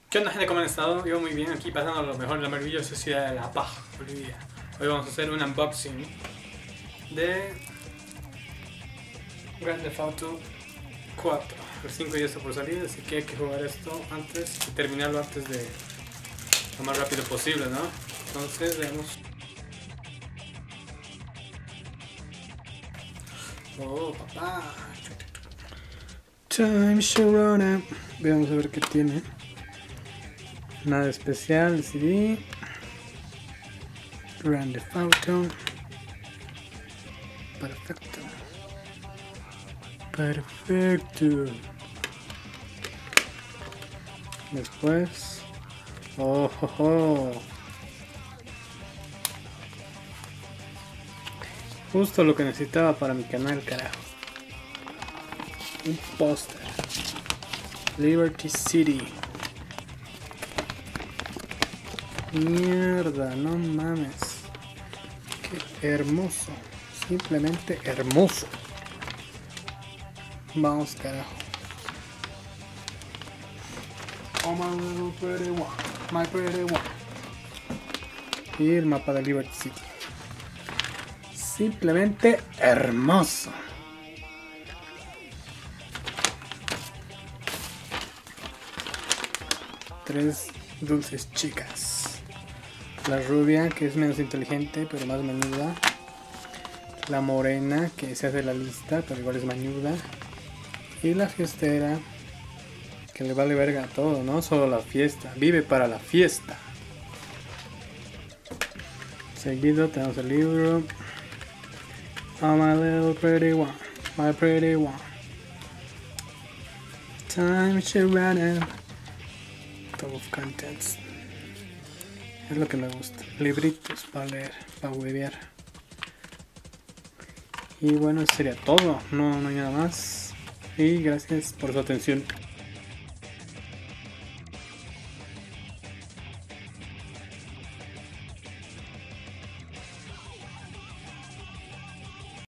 ¿Qué onda, gente? ¿Cómo han estado? Yo muy bien, aquí pasando lo mejor en la maravillosa ciudad de La Paz, Bolivia. Hoy vamos a hacer un unboxing de Grand Theft Auto 4. El 5 ya está por salir, así que hay que jugar esto antes y terminarlo antes de lo más rápido posible, ¿no? Entonces, veamos. Oh, papá. Time Sharona. Veamos a ver qué tiene. Nada especial, el CD. Grand Theft Auto. Perfecto. Perfecto. Después. Oh, oh, oh. Justo lo que necesitaba para mi canal, carajo. Un póster. Liberty City. Mierda, no mames. Qué hermoso. Simplemente hermoso. Vamos, carajo. Oh, my little pretty one. My pretty one. Y el mapa de Liberty City. Simplemente hermoso. Tres dulces chicas. La rubia, que es menos inteligente pero más mañuda. La morena, que se hace la lista pero igual es mañuda. Y la fiestera, que le vale verga a todo, ¿no? Solo la fiesta. Vive para la fiesta. Seguido tenemos el libro. Oh, my little pretty one. My pretty one. Time should run out. Top of contents. Es lo que me gusta. Libritos para leer, para huevear. Y bueno, eso sería todo. No hay nada más. Y gracias por su atención.